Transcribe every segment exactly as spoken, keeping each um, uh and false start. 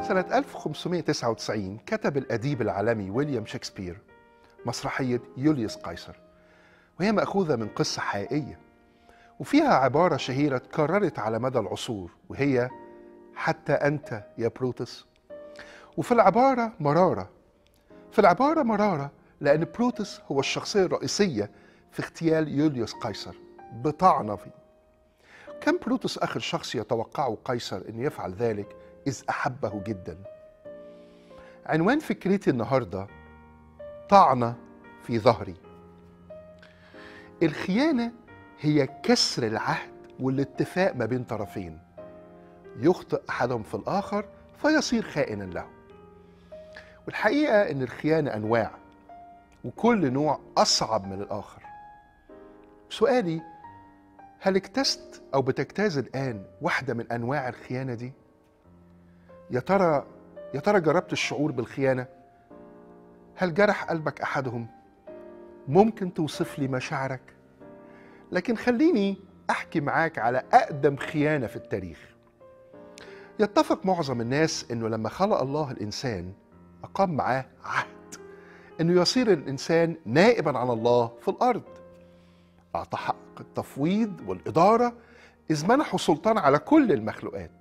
سنة ألف وخمسمائة وتسعة وتسعين كتب الأديب العالمي ويليام شكسبير مسرحية يوليوس قيصر، وهي مأخوذة من قصة حقيقية، وفيها عبارة شهيرة اتكررت على مدى العصور، وهي حتى أنت يا بروتس. وفي العبارة مرارة في العبارة مرارة لأن بروتس هو الشخصية الرئيسية في اغتيال يوليوس قيصر بطعنة فيه. كان بروتس آخر شخص يتوقعه قيصر أن يفعل ذلك إذ أحبه جدا. عنوان فكرتي النهاردة طعنة في ظهري. الخيانة هي كسر العهد والاتفاق ما بين طرفين، يخطئ أحدهم في الآخر فيصير خائنا له. والحقيقة أن الخيانة أنواع، وكل نوع أصعب من الآخر. سؤالي، هل اجتزت أو بتجتاز الآن واحدة من أنواع الخيانة دي؟ يا ترى يا ترى جربت الشعور بالخيانة؟ هل جرح قلبك أحدهم؟ ممكن توصف لي مشاعرك؟ لكن خليني أحكي معاك على أقدم خيانة في التاريخ. يتفق معظم الناس إنه لما خلق الله الإنسان أقام معاه عهد إنه يصير الإنسان نائبا عن الله في الأرض. أعطى حق التفويض والإدارة إذ منحوا سلطان على كل المخلوقات.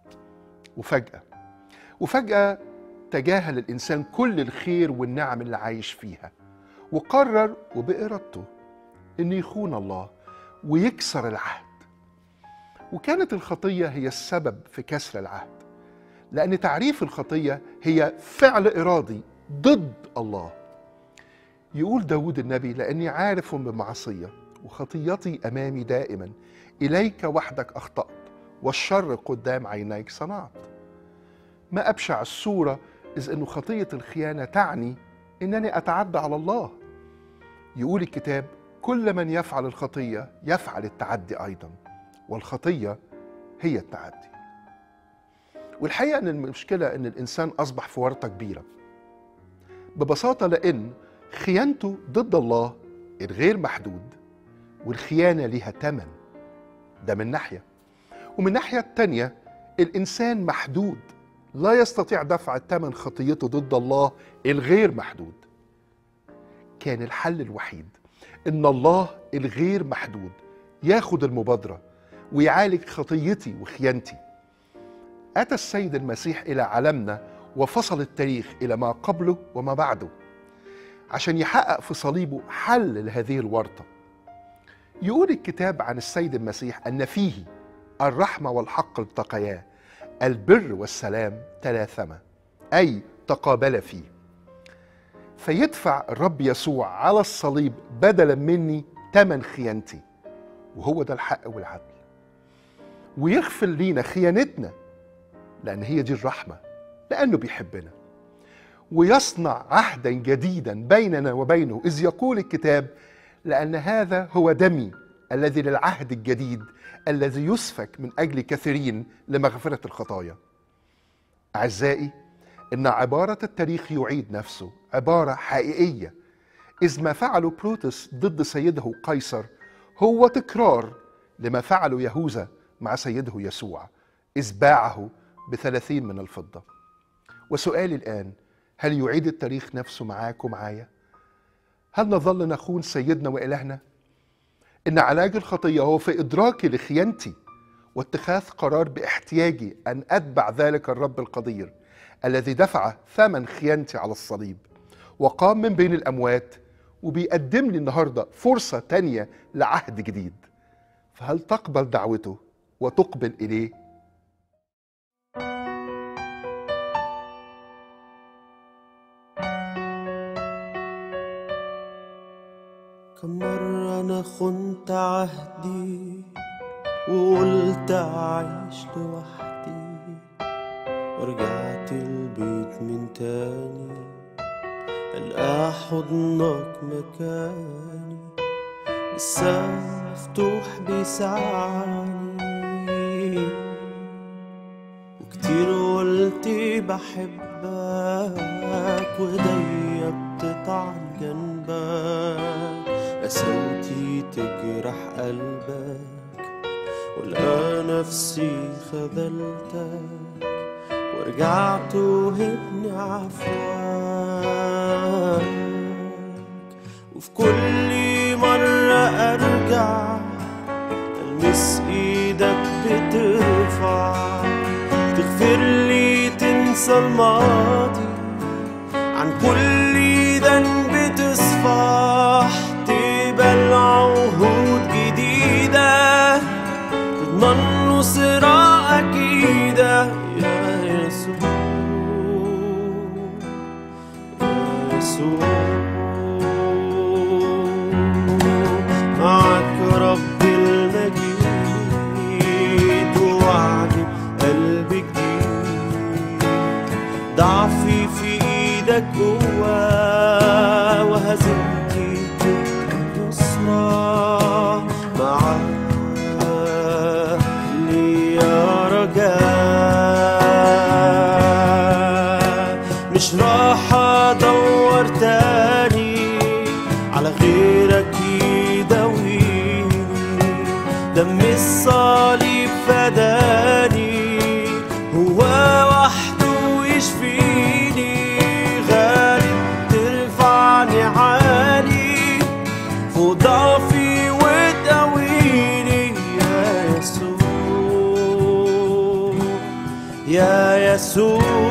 وفجأة وفجأة تجاهل الإنسان كل الخير والنعم اللي عايش فيها، وقرر وبإرادته إنه يخون الله ويكسر العهد. وكانت الخطية هي السبب في كسر العهد، لأن تعريف الخطية هي فعل إرادي ضد الله. يقول داود النبي: لأني عارف بمعصية وخطيتي أمامي دائما، إليك وحدك أخطأت والشر قدام عينيك صنعت. ما أبشع الصورة، إذ أن خطية الخيانة تعني أنني أتعدى على الله. يقول الكتاب: كل من يفعل الخطية يفعل التعدي أيضا، والخطية هي التعدي. والحقيقة أن المشكلة أن الإنسان أصبح في ورطة كبيرة، ببساطة لأن خيانته ضد الله الغير محدود، والخيانة لها تمن. ده من ناحية، ومن ناحية التانية الإنسان محدود، لا يستطيع دفع الثمن خطيته ضد الله الغير محدود. كان الحل الوحيد إن الله الغير محدود ياخد المبادرة ويعالج خطيتي وخيانتي. أتى السيد المسيح إلى عالمنا وفصل التاريخ إلى ما قبله وما بعده عشان يحقق في صليبه حل لهذه الورطة. يقول الكتاب عن السيد المسيح أن فيه الرحمة والحق التقيا، البر والسلام تلاثما، أي تقابل فيه. فيدفع الرب يسوع على الصليب بدلا مني تمن خيانتي، وهو ده الحق والعدل، ويغفر لينا خيانتنا لأن هي دي الرحمة، لأنه بيحبنا، ويصنع عهدا جديدا بيننا وبينه، إذ يقول الكتاب: لأن هذا هو دمي الذي للعهد الجديد الذي يسفك من أجل كثيرين لمغفرة الخطايا. أعزائي، إن عبارة التاريخ يعيد نفسه عبارة حقيقية، إذ ما فعله بروتس ضد سيده قيصر هو تكرار لما فعله يهوذا مع سيده يسوع، إذ باعه بثلاثين من الفضة. وسؤالي الآن: هل يعيد التاريخ نفسه معاك ومعايا؟ هل نظل نخون سيدنا وإلهنا؟ إن علاج الخطية هو في إدراكي لخيانتي واتخاذ قرار باحتياجي أن أتبع ذلك الرب القدير الذي دفع ثمن خيانتي على الصليب وقام من بين الأموات، وبيقدم لي النهاردة فرصة تانية لعهد جديد. فهل تقبل دعوته وتقبل إليه؟ كم مرة أنا خنت عهدي وقلت أعيش لوحدي، ورجعت البيت من تاني ألقى حضنك مكاني، لسه مفتوح بيسعني، وكتير قلت بحبك وإيديا بتطعن جنبك، قساوتي تجرح قلبك، ولقى نفسي خذلتك، ورجعت وهبني عفواك. وفي كل مرة أرجع ألمس إيدك بترفع، تغفر لي تنسى الماضي، عن كل ذنب تصفح، تقبل عهود جديدة، تضمن نصرة أكيدة. يا يسوع يا يسوع معك رب المجيد، ووعد قلب جديد، ضعفي في ايدك جوا، وهزيمتي نصرة معاك ليا رجاء. مش راح ادور تاني على غيرك يداويني، دم الصليب فداني، هو وحده يشفيني، غالب ترفعني عالي فوق ضعفي وتقويني. يا يسوع يا يسوع